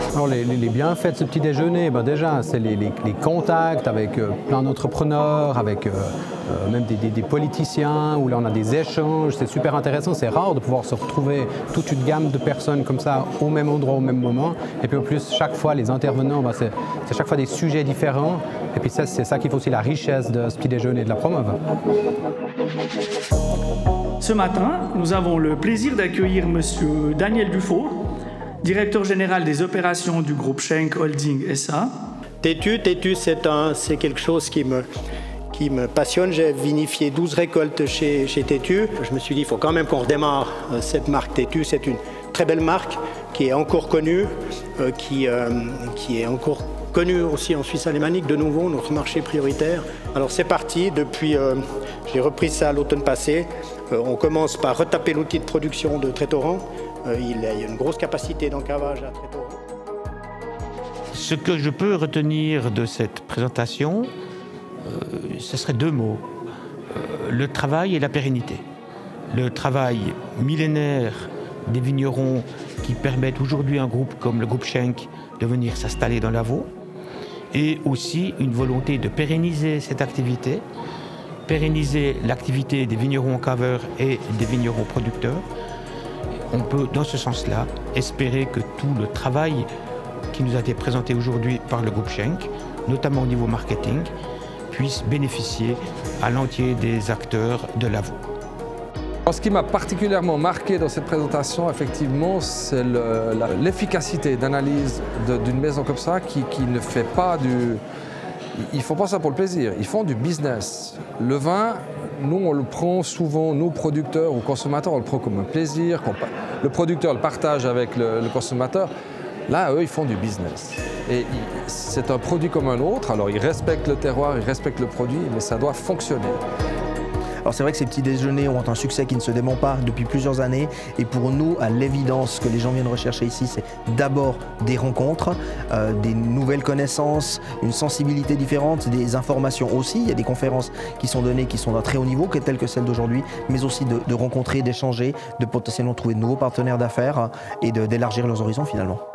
Alors les bienfaits de ce petit déjeuner, ben déjà c'est les contacts avec plein d'entrepreneurs, avec même des politiciens, où là on a des échanges, c'est super intéressant, c'est rare de pouvoir se retrouver toute une gamme de personnes comme ça au même endroit, au même moment. Et puis en plus chaque fois les intervenants, ben, c'est chaque fois des sujets différents. Et puis c'est ça qui fait aussi la richesse de ce petit déjeuner de la Promove. Ce matin, nous avons le plaisir d'accueillir Monsieur Daniel Dufaux, directeur général des opérations du groupe Schenck Holding SA. Tétu, c'est quelque chose qui me passionne. J'ai vinifié 12 récoltes chez Tétu. Je me suis dit, il faut quand même qu'on redémarre cette marque Tétu. C'est une très belle marque qui est encore connue, qui est encore connue aussi en Suisse alémanique, de nouveau, notre marché prioritaire. Alors c'est parti, depuis, j'ai repris ça l'automne passé. On commence par retaper l'outil de production de Trétoran. Il y a une grosse capacité d'encavage à Trétoran. Ce que je peux retenir de cette présentation, ce serait deux mots. Le travail et la pérennité. Le travail millénaire des vignerons qui permettent aujourd'hui à un groupe comme le groupe Schenck de venir s'installer dans l'Avaux, et aussi une volonté de pérenniser cette activité, pérenniser l'activité des vignerons caveurs et des vignerons producteurs. On peut, dans ce sens-là, espérer que tout le travail qui nous a été présenté aujourd'hui par le groupe Schenck, notamment au niveau marketing, puisse bénéficier à l'entier des acteurs de l'Avaux. Ce qui m'a particulièrement marqué dans cette présentation, effectivement, c'est l'efficacité d'analyse d'une maison comme ça qui ne fait pas du... Ils ne font pas ça pour le plaisir, ils font du business. Le vin, nous on le prend souvent, nous producteurs ou consommateurs, on le prend comme un plaisir. Le producteur le partage avec le consommateur. Là, eux, ils font du business. Et c'est un produit comme un autre, alors ils respectent le terroir, ils respectent le produit, mais ça doit fonctionner. Alors c'est vrai que ces petits déjeuners ont un succès qui ne se dément pas depuis plusieurs années. Et pour nous, à l'évidence, ce que les gens viennent rechercher ici, c'est d'abord des rencontres, des nouvelles connaissances, une sensibilité différente, des informations aussi. Il y a des conférences qui sont données, qui sont d'un très haut niveau, telles que celles d'aujourd'hui, mais aussi de rencontrer, d'échanger, de potentiellement trouver de nouveaux partenaires d'affaires et d'élargir leurs horizons finalement.